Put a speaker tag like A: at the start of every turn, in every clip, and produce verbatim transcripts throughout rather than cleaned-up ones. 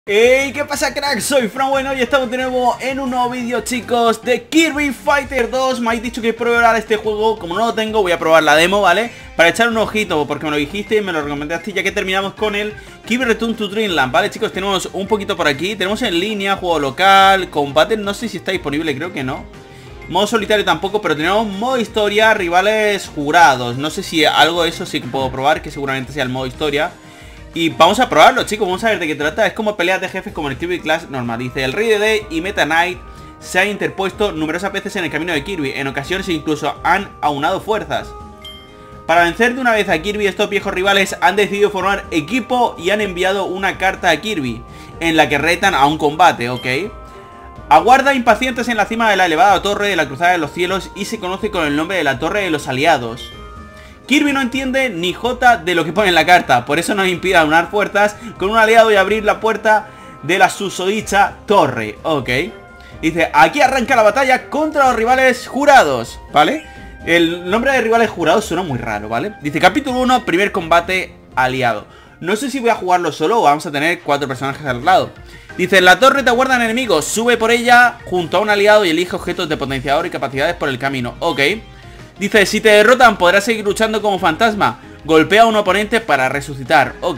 A: Hey, ¿qué pasa, cracks? Soy Fran Bueno y estamos de nuevo en un nuevo vídeo, chicos, de Kirby Fighter dos. Me habéis dicho que probar este juego. Como no lo tengo, voy a probar la demo, ¿vale? Para echar un ojito, porque me lo dijiste y me lo recomendaste, ya que terminamos con el Kirby Return to Dreamland, ¿vale, chicos? Tenemos un poquito por aquí. Tenemos en línea, juego local, combate, no sé si está disponible, creo que no. Modo solitario tampoco, pero tenemos modo historia, rivales jurados. No sé si algo de eso sí que puedo probar, que seguramente sea el modo historia. Y vamos a probarlo, chicos, vamos a ver de qué trata. Es como peleas de jefes como en el Kirby Clash normal. Dice, el Rey de Day y Meta Knight se han interpuesto numerosas veces en el camino de Kirby. En ocasiones incluso han aunado fuerzas. Para vencer de una vez a Kirby, estos viejos rivales han decidido formar equipo y han enviado una carta a Kirby, en la que retan a un combate, ¿ok? Aguarda impacientes en la cima de la elevada torre de la Cruzada de los Cielos y se conoce con el nombre de la Torre de los Aliados. Kirby no entiende ni jota de lo que pone en la carta, por eso nos impide aunar fuerzas con un aliado y abrir la puerta de la susodicha torre, ok. Dice, aquí arranca la batalla contra los rivales jurados, ¿vale? El nombre de rivales jurados suena muy raro, ¿vale? Dice, capítulo uno, primer combate aliado. No sé si voy a jugarlo solo o vamos a tener cuatro personajes al lado. Dice, en la torre te aguardan enemigos, sube por ella junto a un aliado y elige objetos de potenciador y capacidades por el camino, ok. Dice, si te derrotan podrás seguir luchando como fantasma. Golpea a un oponente para resucitar. Ok.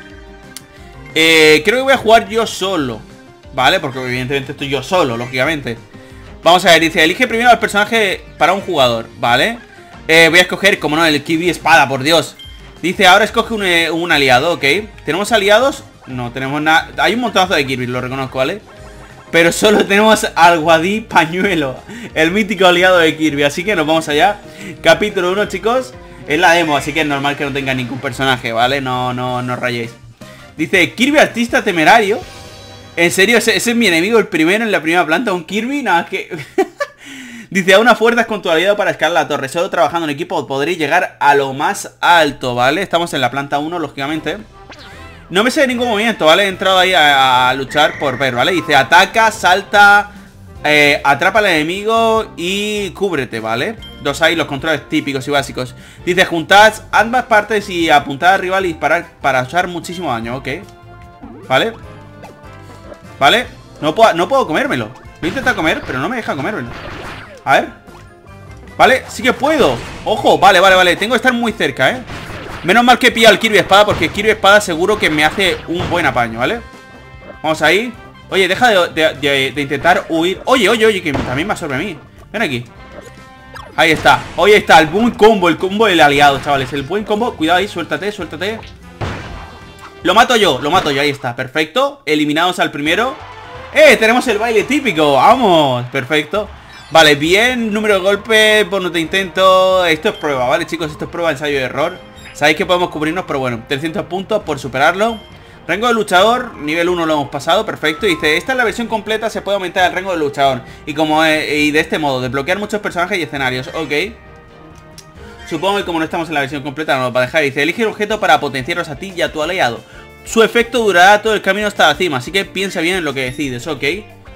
A: eh, Creo que voy a jugar yo solo, ¿vale? Porque evidentemente estoy yo solo, lógicamente. Vamos a ver, dice, elige primero al personaje para un jugador, ¿vale? eh, Voy a escoger, como no, el Kirby Espada, por Dios. Dice, ahora escoge un, eh, un aliado, ok. ¿Tenemos aliados? No tenemos nada. Hay un montonazo de Kirby, lo reconozco, ¿vale? Pero solo tenemos al Guadí Pañuelo, el mítico aliado de Kirby. Así que nos vamos allá. Capítulo uno, chicos. Es la demo, así que es normal que no tenga ningún personaje, ¿vale? No, no, no rayéis. Dice, Kirby artista temerario. ¿En serio? ¿Ese, ese es mi enemigo, el primero en la primera planta? ¿Un Kirby? Nada, es que... Dice, a unas fuerzas con tu aliado para escalar la torre. Solo trabajando en equipo podréis llegar a lo más alto, ¿vale? Estamos en la planta uno, lógicamente. No me sé de ningún movimiento, ¿vale? He entrado ahí a, a luchar por ver, ¿vale? Dice, ataca, salta, eh, atrapa al enemigo y cúbrete, ¿vale? Dos ahí, los controles típicos y básicos. Dice, juntad ambas partes y apuntad al rival y disparar para usar muchísimo daño, ok. ¿Vale? ¿Vale? No puedo, no puedo comérmelo. Lo intento comer, pero no me deja comérmelo. A ver. ¿Vale? Sí que puedo. Ojo, vale, vale, vale. Tengo que estar muy cerca, ¿eh? Menos mal que he pillado el Kirby Espada, porque el Kirby Espada seguro que me hace un buen apaño, ¿vale? Vamos ahí. Oye, deja de, de, de, de intentar huir. Oye, oye, oye, que también me absorbe a mí. Ven aquí. Ahí está. Oye, está el buen combo, el combo del aliado, chavales. El buen combo. Cuidado ahí, suéltate, suéltate. Lo mato yo, lo mato yo, ahí está. Perfecto. Eliminados al primero. ¡Eh! Tenemos el baile típico. ¡Vamos! Perfecto. Vale, bien. Número de golpes, bonus de intento. Esto es prueba, ¿vale, chicos? Esto es prueba, ensayo y error. Sabéis que podemos cubrirnos, pero bueno, trescientos puntos por superarlo. Rango de luchador, nivel uno lo hemos pasado, perfecto. Dice, esta es la versión completa, se puede aumentar el rango de luchador. Y como eh, y de este modo, desbloquear muchos personajes y escenarios, ok. Supongo que como no estamos en la versión completa, no lo va a dejar. Dice, elige un objeto para potenciaros a ti y a tu aliado. Su efecto durará todo el camino hasta la cima, así que piensa bien en lo que decides, ok.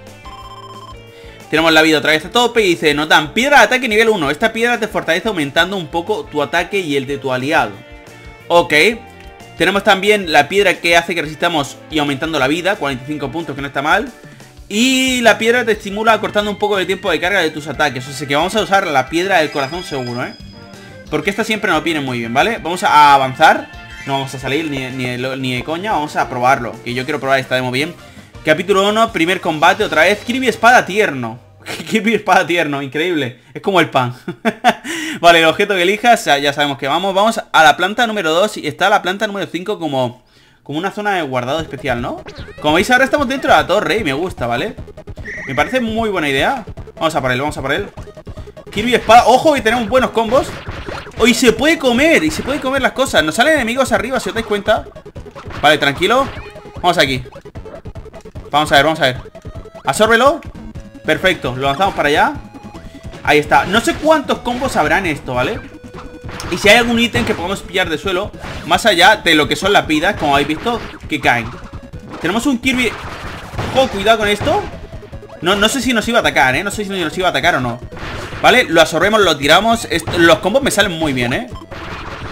A: Tenemos la vida otra vez a tope y dice, notan, piedra de ataque nivel uno. Esta piedra te fortalece aumentando un poco tu ataque y el de tu aliado. Ok. Tenemos también la piedra que hace que resistamos y aumentando la vida, cuarenta y cinco puntos, que no está mal. Y la piedra te estimula acortando un poco el tiempo de carga de tus ataques. O sea que vamos a usar la piedra del corazón seguro, ¿eh? Porque esta siempre nos viene muy bien, ¿vale? Vamos a avanzar. No vamos a salir ni, ni, de, ni de coña, vamos a probarlo. Que yo quiero probar esta demo bien. Capítulo uno, primer combate, otra vez. Kirby Espada tierno. Kirby Espada tierno, increíble. Es como el pan. Vale, el objeto que elijas, ya sabemos que vamos. Vamos a la planta número dos y está la planta número cinco como, como una zona de guardado especial, ¿no? Como veis ahora estamos dentro de la torre y me gusta, ¿vale? Me parece muy buena idea. Vamos a por él, vamos a por él. Kirby Espada, ojo que tenemos buenos combos. Oh, y se puede comer, y se puede comer las cosas. Nos salen enemigos arriba, si os dais cuenta. Vale, tranquilo. Vamos aquí. Vamos a ver, vamos a ver. Absórbelo. Perfecto, lo lanzamos para allá. Ahí está, no sé cuántos combos habrá en esto, ¿vale? Y si hay algún ítem que podamos pillar de suelo, más allá de lo que son las vidas, como habéis visto, que caen. Tenemos un Kirby. Ojo, cuidado con esto. No, no sé si nos iba a atacar, ¿eh? No sé si nos iba a atacar o no. Vale, lo absorbemos, lo tiramos. Esto, los combos me salen muy bien, ¿eh?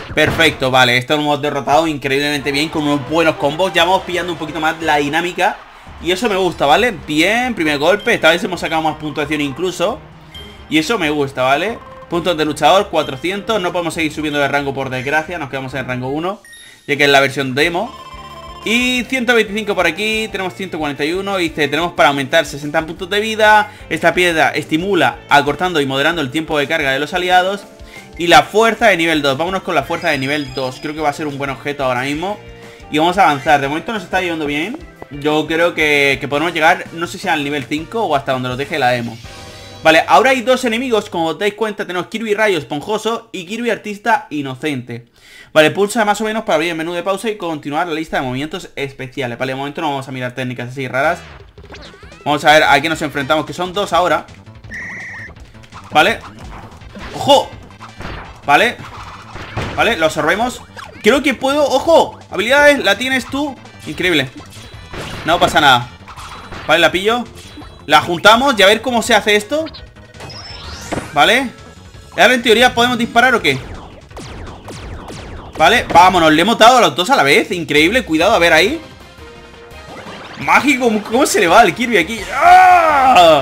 A: Perfecto, vale, esto lo hemos derrotado increíblemente bien con unos buenos combos. Ya vamos pillando un poquito más la dinámica Y eso me gusta, ¿vale? Bien, primer golpe. Esta vez hemos sacado más puntuación incluso. Y eso me gusta, ¿vale? Puntos de luchador, cuatrocientos. No podemos seguir subiendo de rango por desgracia. Nos quedamos en el rango uno, ya que es la versión demo. Y ciento veinticinco por aquí. Tenemos ciento cuarenta y uno. Y dice, tenemos para aumentar sesenta puntos de vida. Esta piedra estimula acortando y moderando el tiempo de carga de los aliados. Y la fuerza de nivel dos. Vámonos con la fuerza de nivel dos. Creo que va a ser un buen objeto ahora mismo. Y vamos a avanzar. De momento nos está yendo bien. Yo creo que, que podemos llegar, no sé si al nivel cinco o hasta donde nos deje la demo. Vale, ahora hay dos enemigos. Como os dais cuenta, tenemos Kirby Rayo Esponjoso y Kirby Artista Inocente. Vale, pulsa más o menos para abrir el menú de pausa y continuar la lista de movimientos especiales. Vale, de momento no vamos a mirar técnicas así raras. Vamos a ver a qué nos enfrentamos, que son dos ahora. Vale. ¡Ojo! Vale. Vale, lo absorbemos. Creo que puedo... ¡Ojo! Habilidades, la tienes tú. Increíble. No pasa nada. Vale, la pillo. La juntamos y a ver cómo se hace esto. Vale. Ahora en teoría podemos disparar o qué. Vale, vámonos. Le hemos dado a los dos a la vez. Increíble, cuidado, a ver ahí. Mágico, ¿cómo se le va al Kirby aquí? ¡Ah!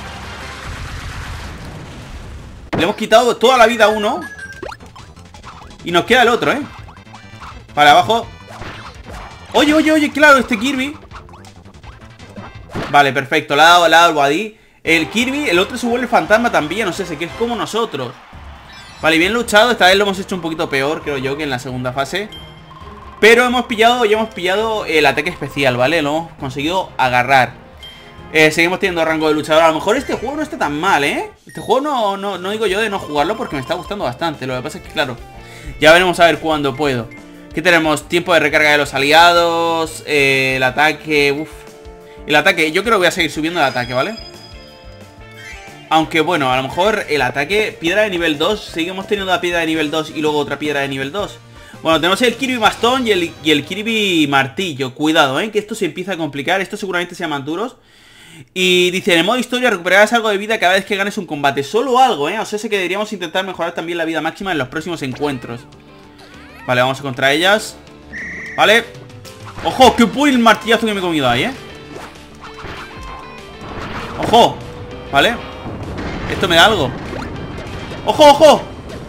A: Le hemos quitado toda la vida a uno. Y nos queda el otro, ¿eh? Vale, abajo. Oye, oye, oye, claro, este Kirby. Vale, perfecto, le ha dado, le ha dado el Wadí. El Kirby, el otro se vuelve fantasma también. No sé, sé que es como nosotros. Vale, bien luchado, esta vez lo hemos hecho un poquito peor, creo yo, que en la segunda fase. Pero hemos pillado, ya hemos pillado el ataque especial, ¿vale? Lo hemos conseguido agarrar. eh, Seguimos teniendo rango de luchador. A lo mejor este juego no está tan mal, ¿eh? Este juego no, no, no digo yo de no jugarlo porque me está gustando bastante. Lo que pasa es que, claro, ya veremos a ver cuándo puedo. ¿Qué tenemos? Tiempo de recarga de los aliados, eh, el ataque, uff. El ataque, yo creo que voy a seguir subiendo el ataque, ¿vale? Aunque bueno, a lo mejor el ataque, piedra de nivel dos. Seguimos teniendo la piedra de nivel dos y luego otra piedra de nivel dos. Bueno, tenemos el Kirby Bastón y el, y el Kirby Martillo. Cuidado, ¿eh? Que esto se empieza a complicar. Estos seguramente se llaman duros. Y dice, en el modo historia recuperarás algo de vida cada vez que ganes un combate. Solo algo, ¿eh? O sea, sé que deberíamos intentar mejorar también la vida máxima en los próximos encuentros. Vale, vamos a contra ellas. Vale. ¡Ojo! ¡Qué buen martillazo que me he comido ahí, eh! ¡Ojo! Vale. Esto me da algo. ¡Ojo, ojo!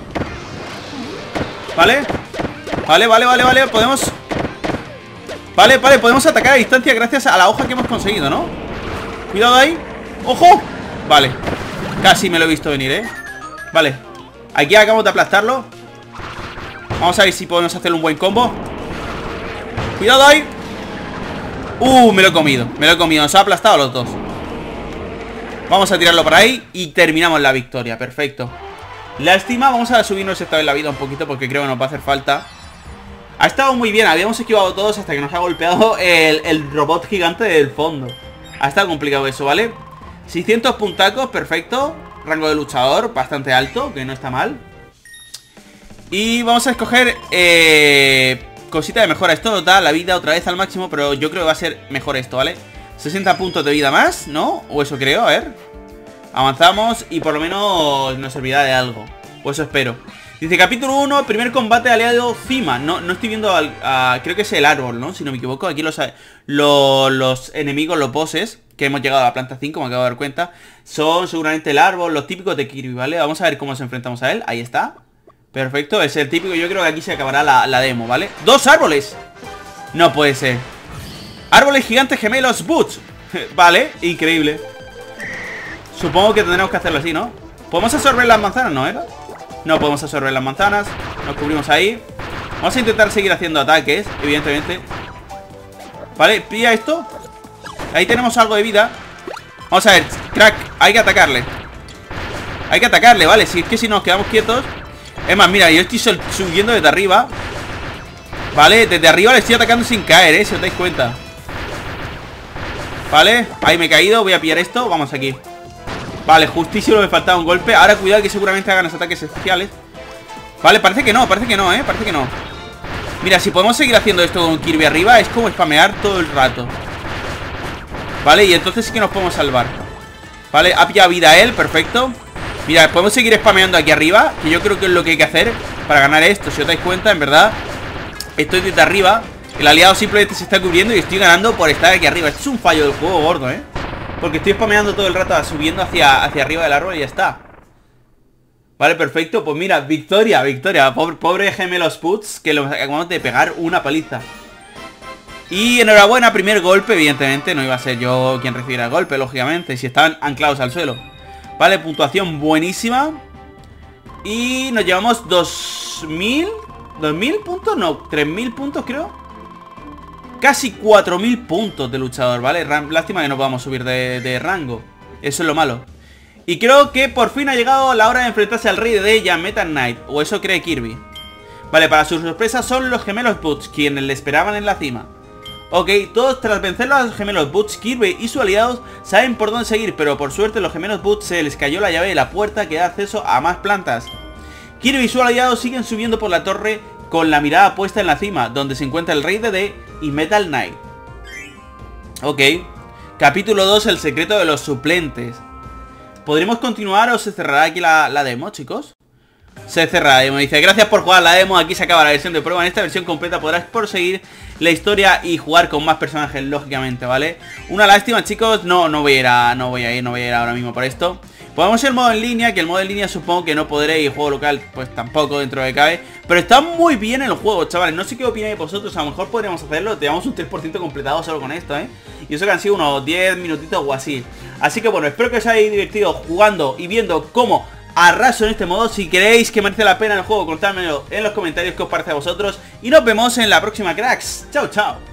A: Vale. Vale, vale, vale, vale. Podemos... Vale, vale, podemos atacar a distancia gracias a la hoja que hemos conseguido, ¿no? Cuidado ahí. ¡Ojo! Vale. Casi me lo he visto venir, ¿eh? Vale. Aquí acabamos de aplastarlo. Vamos a ver si podemos hacer un buen combo. Cuidado ahí. Uh, me lo he comido. Me lo he comido. Nos ha aplastado a los dos. Vamos a tirarlo por ahí y terminamos la victoria. Perfecto. Lástima, vamos a subirnos esta vez la vida un poquito porque creo que nos va a hacer falta. Ha estado muy bien, habíamos esquivado todos hasta que nos ha golpeado el, el robot gigante del fondo. Ha estado complicado eso, ¿vale? seiscientos puntacos, perfecto. Rango de luchador, bastante alto, que no está mal. Y vamos a escoger eh, cosita de mejora. Esto nos da la vida otra vez al máximo, pero yo creo que va a ser mejor esto, ¿vale? sesenta puntos de vida más, ¿no? O eso creo, a ver. Avanzamos y por lo menos nos servirá de algo. O eso espero. Dice capítulo uno, primer combate aliado Cima. No, no estoy viendo, al, a, creo que es el árbol, ¿no? Si no me equivoco, aquí los, los, los enemigos, los bosses, que hemos llegado a la planta cinco, me acabo de dar cuenta, son seguramente el árbol, los típicos de Kirby, ¿vale? Vamos a ver cómo nos enfrentamos a él, ahí está. Perfecto, es el típico, yo creo que aquí se acabará la, la demo, ¿vale? ¡Dos árboles! No puede ser. Árboles gigantes gemelos Boots. Vale, increíble. Supongo que tendremos que hacerlo así, ¿no? ¿Podemos absorber las manzanas? ¿No era? No podemos absorber las manzanas. Nos cubrimos ahí. Vamos a intentar seguir haciendo ataques, evidentemente. Vale, pilla esto. Ahí tenemos algo de vida. Vamos a ver, crack, hay que atacarle. Hay que atacarle, vale. Si es que si nos quedamos quietos. Es más, mira, yo estoy subiendo desde arriba. Vale, desde arriba le estoy atacando sin caer, eh, si os dais cuenta. Vale, ahí me he caído, voy a pillar esto, vamos aquí. Vale, justísimo, me faltaba un golpe. Ahora cuidado que seguramente hagan los ataques especiales. Vale, parece que no, parece que no, eh, parece que no. Mira, si podemos seguir haciendo esto con Kirby arriba, es como spamear todo el rato. Vale, y entonces sí que nos podemos salvar. Vale, ha pillado vida él, perfecto. Mira, podemos seguir spameando aquí arriba, que yo creo que es lo que hay que hacer para ganar esto. Si os dais cuenta, en verdad, estoy desde arriba El aliado simplemente se está cubriendo y estoy ganando por estar aquí arriba. Esto es un fallo del juego gordo, ¿eh? Porque estoy spameando todo el rato subiendo hacia, hacia arriba del árbol y ya está. Vale, perfecto. Pues mira, victoria, victoria. Pobre, pobre gemelos Puts, que los acabamos de pegar una paliza. Y enhorabuena, primer golpe, evidentemente. No iba a ser yo quien recibiera el golpe, lógicamente, si estaban anclados al suelo. Vale, puntuación buenísima. Y nos llevamos dos mil... ¿dos mil puntos? No, tres mil puntos creo. Casi cuatro mil puntos de luchador, ¿vale? Lástima que no podamos subir de, de rango. Eso es lo malo. Y creo que por fin ha llegado la hora de enfrentarse al rey de ella, Meta Knight. O eso cree Kirby. Vale, para su sorpresa son los gemelos Boots quienes le esperaban en la cima. Ok, todos tras vencerlo a los gemelos Boots, Kirby y sus aliados saben por dónde seguir, pero por suerte los gemelos Boots se les cayó la llave de la puerta que da acceso a más plantas. Kirby y sus aliados siguen subiendo por la torre con la mirada puesta en la cima, donde se encuentra el Rey Dedé y Metal Knight. Ok, capítulo dos, el secreto de los suplentes. ¿Podremos continuar o se cerrará aquí la, la demo, chicos? Se cerra la demo, dice, gracias por jugar la demo, aquí se acaba la versión de prueba. En esta versión completa podrás proseguir la historia y jugar con más personajes, lógicamente, ¿vale? Una lástima, chicos, no, no voy a ir a, no voy a ir, no voy a ir ahora mismo por esto. Podemos ir el modo en línea, que el modo en línea supongo que no podré, y el juego local pues tampoco dentro de cabe. Pero está muy bien el juego, chavales, no sé qué opináis vosotros, a lo mejor podríamos hacerlo, tenemos un tres por ciento completado solo con esto, ¿eh? Y eso que han sido unos diez minutitos o así. Así que bueno, espero que os hayáis divertido jugando y viendo cómo arraso en este modo. Si queréis que merece la pena el juego, contádmelo en los comentarios qué os parece a vosotros. Y nos vemos en la próxima, cracks. Chao, chao.